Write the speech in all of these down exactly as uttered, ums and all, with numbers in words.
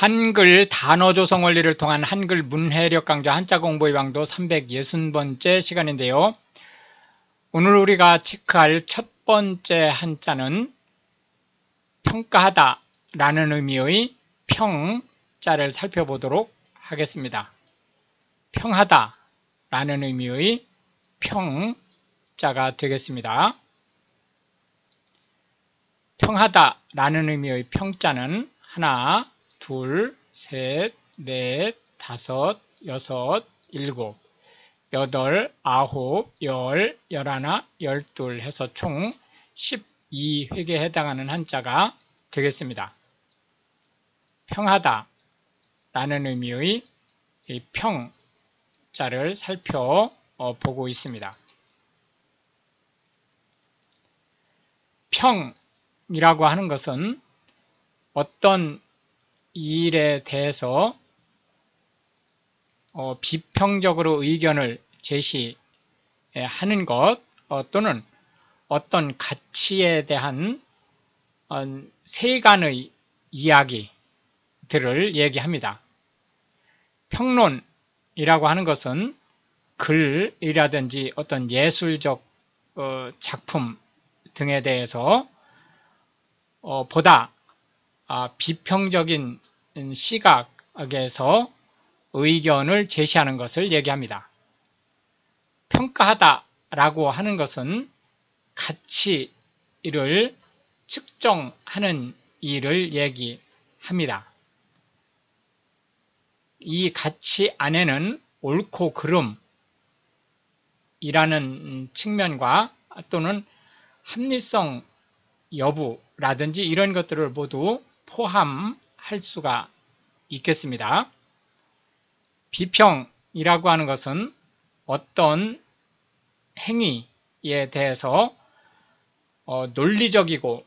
한글 단어 조성 원리를 통한 한글 문해력 강좌 한자 공부의 왕도 삼백육 번째 시간인데요. 오늘 우리가 체크할 첫 번째 한자는 평가하다 라는 의미의 평자를 살펴보도록 하겠습니다. 평하다 라는 의미의 평자가 되겠습니다. 평하다 라는 의미의 평자는 하나, 둘, 셋, 넷, 다섯, 여섯, 일곱, 여덟, 아홉, 열, 열하나, 열둘 해서 총 십이 획에 해당하는 한자가 되겠습니다. 평하다 라는 의미의 이 평자를 살펴보고 있습니다. 평이라고 하는 것은 어떤 일에 대해서 어, 비평적으로 의견을 제시하는 것 어, 또는 어떤 가치에 대한 어, 세간의 이야기들을 얘기합니다. 평론이라고 하는 것은 글이라든지 어떤 예술적 어, 작품 등에 대해서 어, 보다 아, 비평적인 시각에서 의견을 제시하는 것을 얘기합니다. 평가하다 라고 하는 것은 가치를 측정하는 일을 얘기합니다. 이 가치 안에는 옳고 그름이라는 측면과 또는 합리성 여부라든지 이런 것들을 모두 포함할 수가 있겠습니다. 비평이라고 하는 것은 어떤 행위에 대해서 어, 논리적이고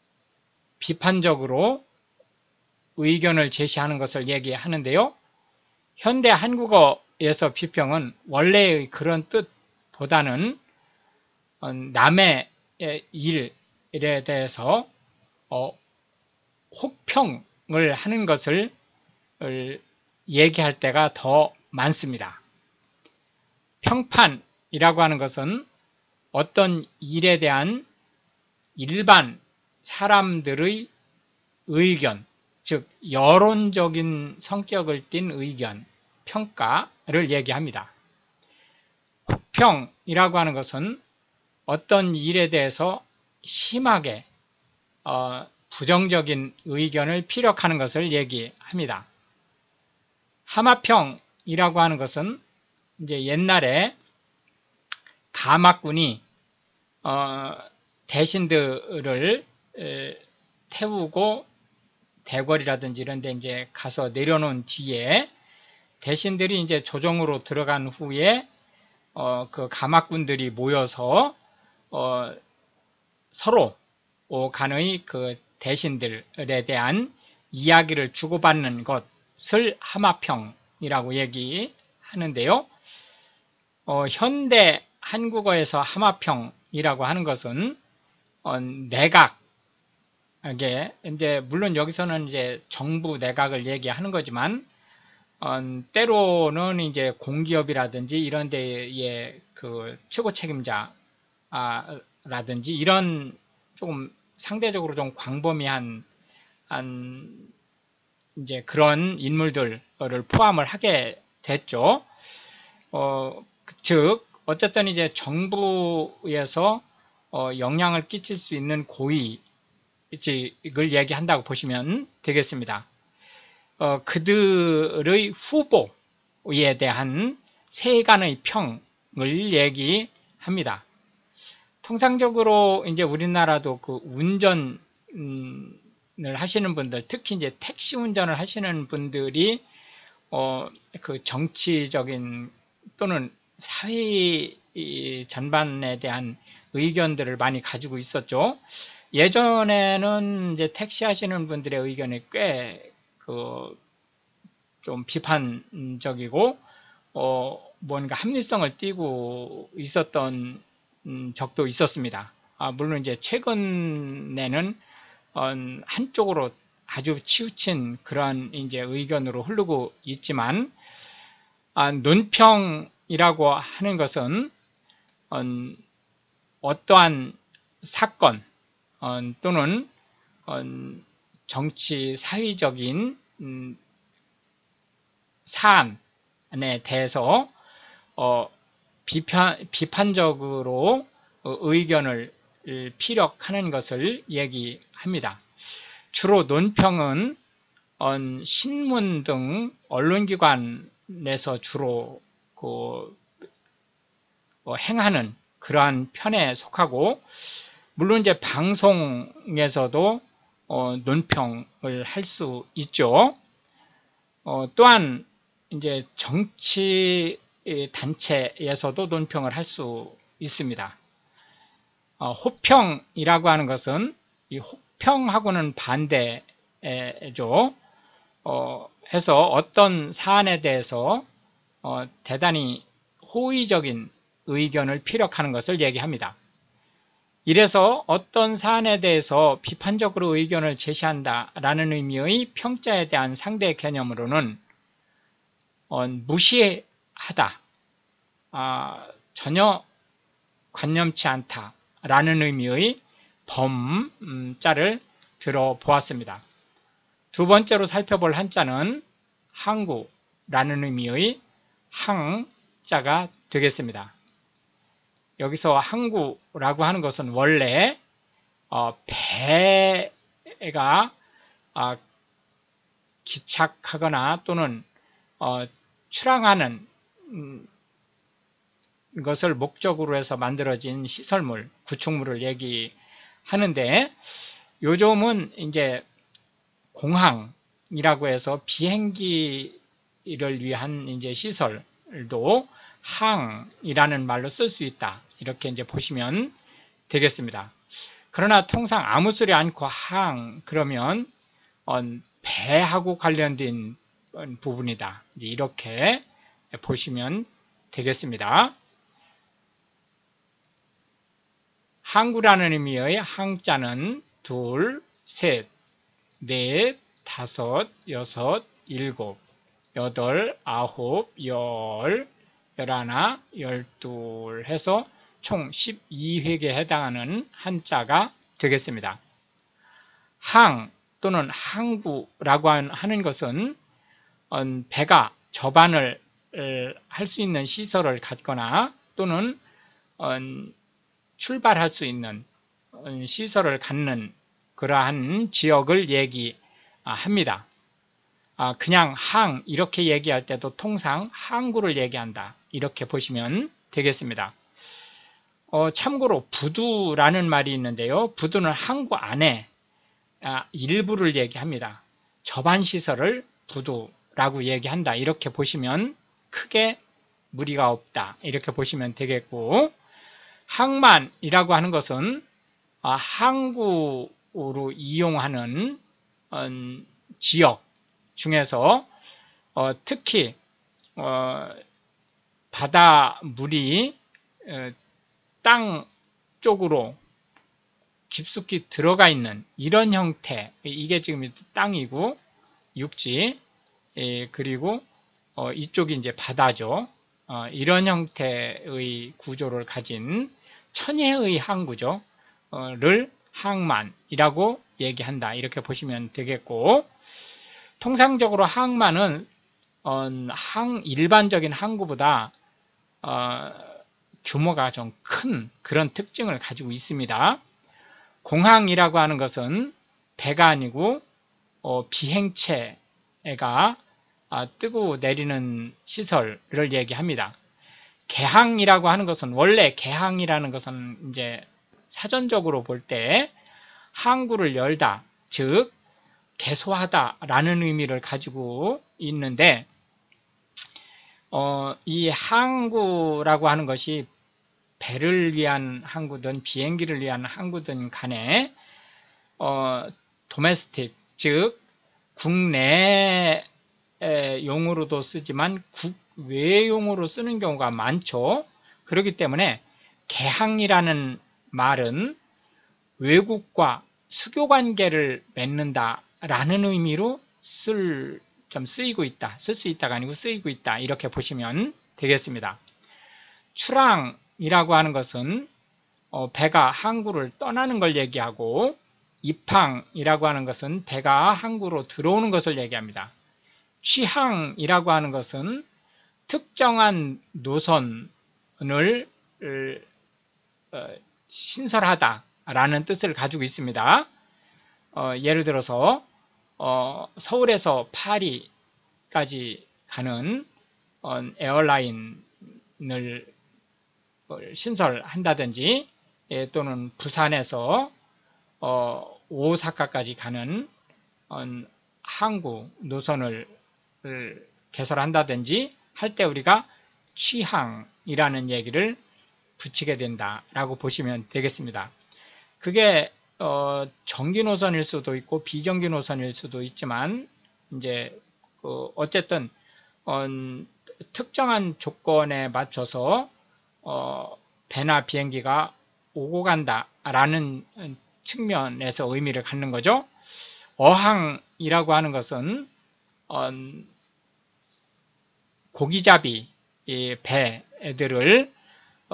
비판적으로 의견을 제시하는 것을 얘기하는데요. 현대 한국어에서 비평은 원래의 그런 뜻보다는 어, 남의 일에 대해서 어, 혹평을 하는 것을 얘기할 때가 더 많습니다. 평판이라고 하는 것은 어떤 일에 대한 일반 사람들의 의견, 즉 여론적인 성격을 띤 의견, 평가를 얘기합니다. 혹평이라고 하는 것은 어떤 일에 대해서 심하게 어, 부정적인 의견을 피력하는 것을 얘기합니다. 하마평이라고 하는 것은 이제 옛날에 가마꾼이 어, 대신들을 에, 태우고 대궐이라든지 이런 데 이제 가서 내려놓은 뒤에 대신들이 이제 조정으로 들어간 후에 어, 그 가마꾼들이 모여서 어, 서로 간의 그 대신들에 대한 이야기를 주고받는 것을 하마평이라고 얘기하는데요. 어, 현대 한국어에서 하마평이라고 하는 것은 어, 내각에 이제 물론 여기서는 이제 정부 내각을 얘기하는 거지만 어, 때로는 이제 공기업이라든지 이런 데의 그 최고 책임자라든지 이런 조금 상대적으로 좀 광범위한 한 이제 그런 인물들을 포함을 하게 됐죠. 어, 즉 어쨌든 이제 정부에서 어, 영향을 끼칠 수 있는 고위직을 얘기한다고 보시면 되겠습니다. 어, 그들의 후보에 대한 세간의 평을 얘기합니다. 통상적으로 이제 우리나라도 그 운전을 하시는 분들, 특히 이제 택시 운전을 하시는 분들이 어, 그 정치적인 또는 사회 전반에 대한 의견들을 많이 가지고 있었죠. 예전에는 이제 택시 하시는 분들의 의견이 꽤 그 좀 비판적이고 어, 뭔가 합리성을 띠고 있었던 음, 적도 있었습니다. 아, 물론 이제 최근에는 어, 한쪽으로 아주 치우친 그런 이제 의견으로 흐르고 있지만, 아, 논평이라고 하는 것은 어, 어떠한 사건 어, 또는 어, 정치 사회적인 음, 사안에 대해서 어, 비판, 비판적으로 어, 의견을 피력하는 것을 얘기합니다. 주로 논평은 어, 신문 등 언론기관에서 주로 그, 어, 행하는 그러한 편에 속하고, 물론 이제 방송에서도 어, 논평을 할 수 있죠. 어, 또한 이제 정치 단체에서도 논평을 할 수 있습니다. 어, 호평이라고 하는 것은 이 혹평하고는 반대죠. 어, 해서 어떤 사안에 대해서 어, 대단히 호의적인 의견을 피력하는 것을 얘기합니다. 이래서 어떤 사안에 대해서 비판적으로 의견을 제시한다라는 의미의 평자에 대한 상대 개념으로는 어, 무시하다, 아, 전혀 관념치 않다라는 의미의 범자를 들어보았습니다. 두 번째로 살펴볼 한자는 항구라는 의미의 항자가 되겠습니다. 여기서 항구라고 하는 것은 원래 어, 배가 어, 기착하거나 또는 어, 출항하는 음, 것을 목적으로 해서 만들어진 시설물, 구축물을 얘기하는데, 요즘은 이제 공항이라고 해서 비행기를 위한 이제 시설도 항이라는 말로 쓸 수 있다, 이렇게 이제 보시면 되겠습니다. 그러나 통상 아무 소리 않고 항 그러면 배하고 관련된 부분이다, 이렇게 보시면 되겠습니다. 항구라는 의미의 항자는 둘, 셋, 넷, 다섯, 여섯, 일곱, 여덟, 아홉, 열, 열하나, 열둘 해서 총 십이 획에 해당하는 한자가 되겠습니다. 항 또는 항구라고 하는 것은 배가 접안을 할 수 있는 시설을 갖거나 또는 출발할 수 있는 시설을 갖는 그러한 지역을 얘기합니다. 그냥 항 이렇게 얘기할 때도 통상 항구를 얘기한다, 이렇게 보시면 되겠습니다. 어, 참고로 부두라는 말이 있는데요, 부두는 항구 안에 일부를 얘기합니다. 접안시설을 부두라고 얘기한다, 이렇게 보시면 크게 무리가 없다, 이렇게 보시면 되겠고, 항만이라고 하는 것은 항구로 이용하는 지역 중에서 특히 바닷물이 땅 쪽으로 깊숙이 들어가 있는 이런 형태, 이게 지금 땅이고 육지, 그리고 이쪽이 이제 바다죠. 이런 형태의 구조를 가진 천혜의 항구죠. 를 항만이라고 얘기한다, 이렇게 보시면 되겠고, 통상적으로 항만은 항, 일반적인 항구보다 어, 규모가 좀 큰 그런 특징을 가지고 있습니다. 공항이라고 하는 것은 배가 아니고 어, 비행체가 아, 뜨고 내리는 시설을 얘기합니다. 개항이라고 하는 것은, 원래 개항이라는 것은 이제 사전적으로 볼 때 항구를 열다, 즉 개소하다라는 의미를 가지고 있는데, 어, 이 항구라고 하는 것이 배를 위한 항구든 비행기를 위한 항구든 간에 어, 도메스틱, 즉 국내 용으로도 쓰지만 국외용으로 쓰는 경우가 많죠. 그렇기 때문에 개항이라는 말은 외국과 수교관계를 맺는다, 라는 의미로 쓸, 좀 쓰이고 있다. 쓸 수 있다가 아니고 쓰이고 있다. 이렇게 보시면 되겠습니다. 출항이라고 하는 것은 어, 배가 항구를 떠나는 걸 얘기하고, 입항이라고 하는 것은 배가 항구로 들어오는 것을 얘기합니다. 취항이라고 하는 것은 특정한 노선을 어, 신설하다라는 뜻을 가지고 있습니다. 어, 예를 들어서 어, 서울에서 파리까지 가는 어, 에어라인을 신설한다든지, 예, 또는 부산에서 어, 오사카까지 가는 어, 항구 노선을 개설한다든지 할 때 우리가 취항이라는 얘기를 붙이게 된다라고 보시면 되겠습니다. 그게 어, 정기 노선일 수도 있고 비정기 노선일 수도 있지만, 이제 그 어쨌든 어, 특정한 조건에 맞춰서 어, 배나 비행기가 오고 간다라는 측면에서 의미를 갖는 거죠. 어항이라고 하는 것은 어, 고기잡이 배들을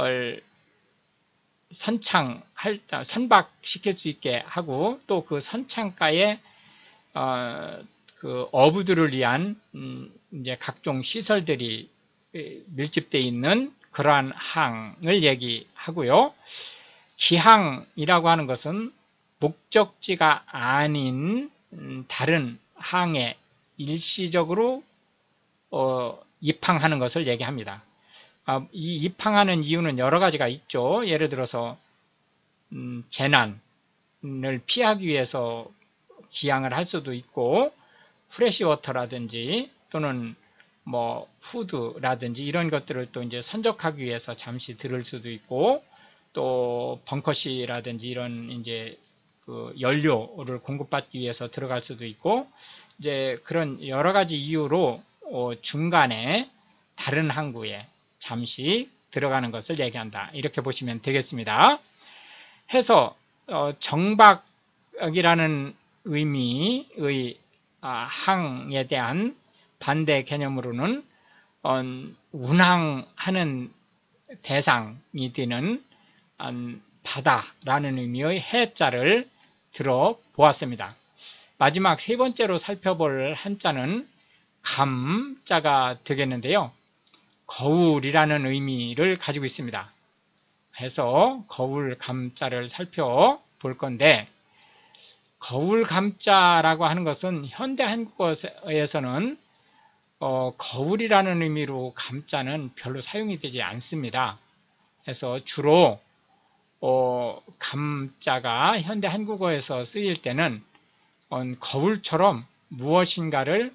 선창할, 선박시킬 수 있게 하고, 또 그 선창가에 어, 그 어부들을 위한 음, 이제 각종 시설들이 밀집되어 있는 그러한 항을 얘기하고요. 기항이라고 하는 것은 목적지가 아닌 음, 다른 항에 일시적으로 어, 입항하는 것을 얘기합니다. 아, 이 입항하는 이유는 여러 가지가 있죠. 예를 들어서 음, 재난을 피하기 위해서 기항을 할 수도 있고, 프레시워터라든지 또는 뭐 푸드라든지 이런 것들을 또 이제 선적하기 위해서 잠시 들을 수도 있고, 또 벙커시라든지 이런 이제 그 연료를 공급받기 위해서 들어갈 수도 있고, 이제 그런 여러 가지 이유로 어, 중간에 다른 항구에 잠시 들어가는 것을 얘기한다. 이렇게 보시면 되겠습니다. 해서 어, 정박이라는 의미의 아, 항에 대한 반대 개념으로는 어, 운항하는 대상이 되는 어, 바다라는 의미의 해자를 들어 보았습니다. 마지막 세 번째로 살펴볼 한자는 감자가 되겠는데요. 거울이라는 의미를 가지고 있습니다. 해서 거울 감자를 살펴볼 건데, 거울 감자라고 하는 것은 현대 한국어에서는 어, 거울이라는 의미로 감자는 별로 사용이 되지 않습니다. 그래서 주로 어, 감자가 현대 한국어에서 쓰일 때는 어, 거울처럼 무엇인가를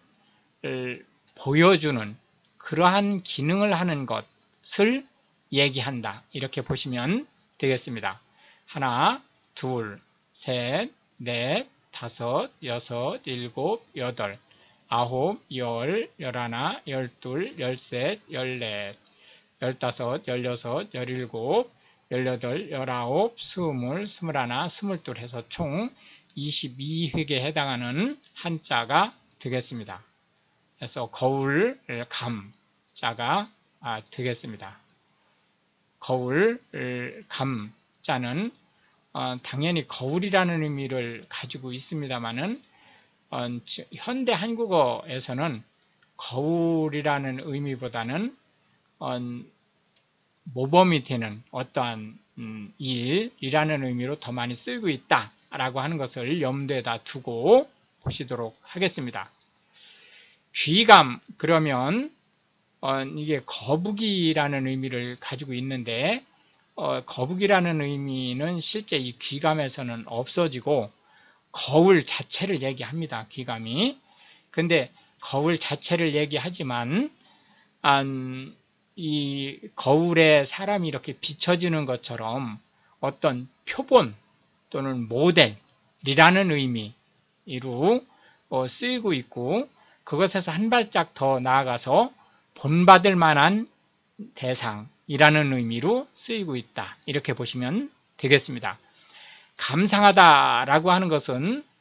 보여주는 그러한 기능을 하는 것을 얘기한다. 이렇게 보시면 되겠습니다. 하나, 둘, 셋, 넷, 다섯, 여섯, 일곱, 여덟, 아홉, 열, 열하나, 열둘, 열셋, 열넷, 열다섯, 열여섯, 열일곱, 열여덟, 열아홉, 스물, 스물하나, 스물둘 해서 총 이십이 획에 해당하는 한자가 되겠습니다. 그래서 거울, 감자가 되겠습니다. 거울, 감자는 어, 당연히 거울이라는 의미를 가지고 있습니다만은 어, 현대 한국어에서는 거울이라는 의미보다는 어, 모범이 되는 어떠한 음, 일이라는 의미로 더 많이 쓰이고 있다라고 하는 것을 염두에다 두고 보시도록 하겠습니다. 귀감, 그러면 어, 이게 거북이라는 의미를 가지고 있는데, 어, 거북이라는 의미는 실제 이 귀감에서는 없어지고 거울 자체를 얘기합니다. 귀감이. 근데 거울 자체를 얘기하지만 음, 이 거울에 사람이 이렇게 비춰지는 것처럼 어떤 표본 또는 모델이라는 의미로 어, 쓰이고 있고, 그것에서 한 발짝 더 나아가서 본받을 만한 대상이라는 의미로 쓰이고 있다. 이렇게 보시면 되겠습니다. 감상하다라고 하는 것은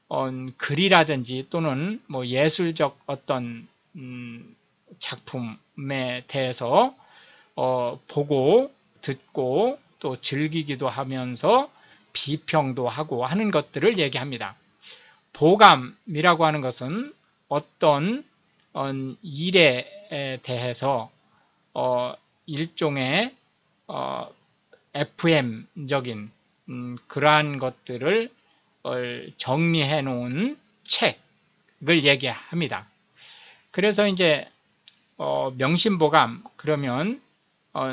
어, 글이라든지 또는 뭐 예술적 어떤 음, 작품에 대해서 어, 보고 듣고 또 즐기기도 하면서 비평도 하고 하는 것들을 얘기합니다. 보감이라고 하는 것은 어떤 어, 일에 대해서 어, 일종의 어, 에프엠적인 음, 그러한 것들을 어, 정리해 놓은 책을 얘기합니다. 그래서 이제 어, 명심보감 그러면 어,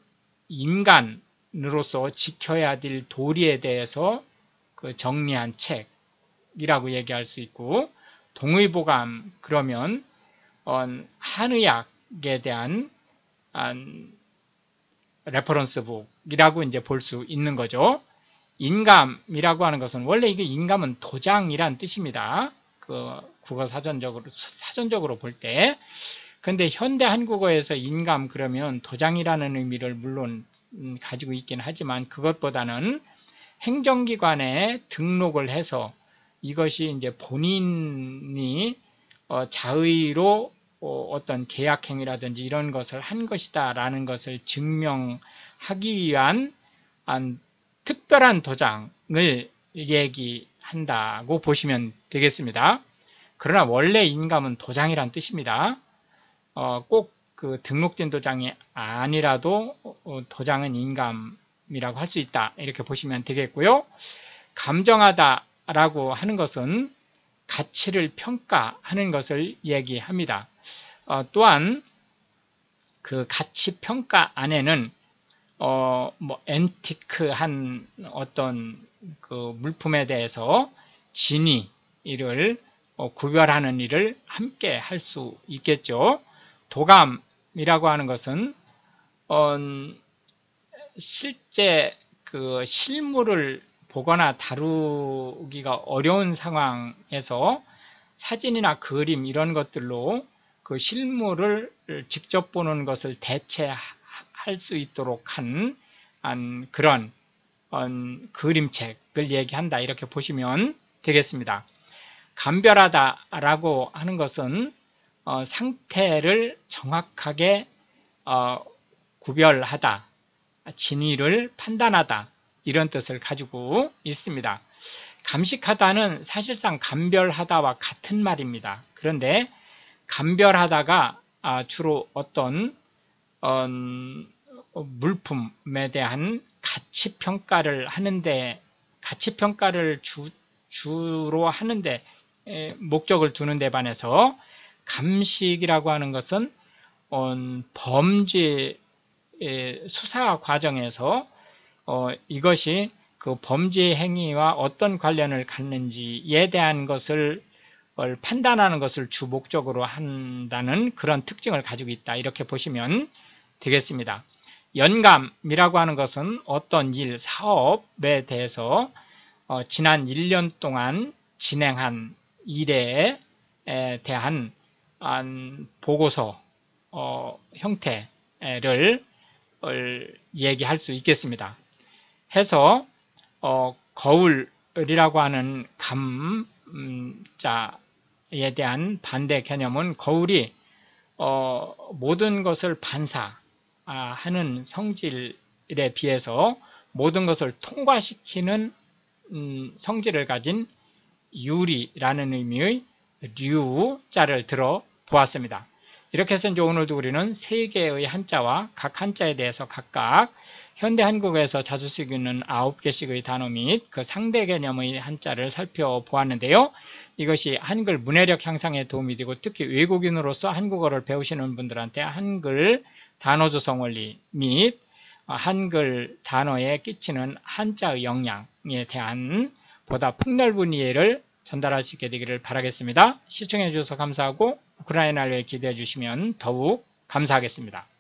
인간으로서 지켜야 될 도리에 대해서 그 정리한 책이라고 얘기할 수 있고, 동의보감 그러면 어, 한의학에 대한 한 레퍼런스북이라고 이제 볼 수 있는 거죠. 인감이라고 하는 것은 원래 이게 인감은 도장이란 뜻입니다. 그 국어 사전적으로 사전적으로 볼 때. 근데 현대 한국어에서 인감 그러면 도장이라는 의미를 물론 가지고 있긴 하지만 그것보다는 행정기관에 등록을 해서 이것이 이제 본인이 자의로 어떤 계약행위라든지 이런 것을 한 것이다 라는 것을 증명하기 위한 특별한 도장을 얘기한다고 보시면 되겠습니다. 그러나 원래 인감은 도장이란 뜻입니다. 어, 꼭 그 등록된 도장이 아니라도 도장은 인감이라고 할 수 있다 이렇게 보시면 되겠고요. 감정하다라고 하는 것은 가치를 평가하는 것을 얘기합니다. 어, 또한 그 가치 평가 안에는 어, 뭐 앤티크한 어떤 그 물품에 대해서 진위를 어, 구별하는 일을 함께 할 수 있겠죠. 도감이라고 하는 것은 어, 실제 그 실물을 보거나 다루기가 어려운 상황에서 사진이나 그림 이런 것들로 그 실물을 직접 보는 것을 대체할 수 있도록 한, 한 그런 어, 그림책을 얘기한다 이렇게 보시면 되겠습니다. 감별하다라고 하는 것은 어, 상태를 정확하게 어, 구별하다, 진위를 판단하다 이런 뜻을 가지고 있습니다. 감식하다는 사실상 감별하다와 같은 말입니다. 그런데 감별하다가 주로 어떤 어, 물품에 대한 가치평가를 하는데 가치평가를 주, 주로 하는데 목적을 두는 데 반해서 감식이라고 하는 것은 어, 범죄 수사 과정에서 어, 이것이 그 범죄 행위와 어떤 관련을 갖는지에 대한 것을 판단하는 것을 주 목적으로 한다는 그런 특징을 가지고 있다 이렇게 보시면 되겠습니다. 연감이라고 하는 것은 어떤 일, 사업에 대해서 어, 지난 일 년 동안 진행한 일에 대한 보고서 어, 형태를 얘기할 수 있겠습니다. 해서 어, 거울이라고 하는 감자에 대한 반대 개념은 거울이 어, 모든 것을 반사하는 성질에 비해서 모든 것을 통과시키는 음, 성질을 가진 유리라는 의미의 류자를 들어 보았습니다. 이렇게 해서 이제 오늘도 우리는 세 개의 한자와 각 한자에 대해서 각각 현대 한국어에서 자주 쓰이는 아홉 개씩의 단어 및 그 상대 개념의 한자를 살펴보았는데요. 이것이 한글 문해력 향상에 도움이 되고 특히 외국인으로서 한국어를 배우시는 분들한테 한글 단어 조성 원리 및 한글 단어에 끼치는 한자의 영향에 대한 보다 폭넓은 이해를 전달할 수 있게 되기를 바라겠습니다. 시청해 주셔서 감사하고 우크라이나를 기대해 주시면 더욱 감사하겠습니다.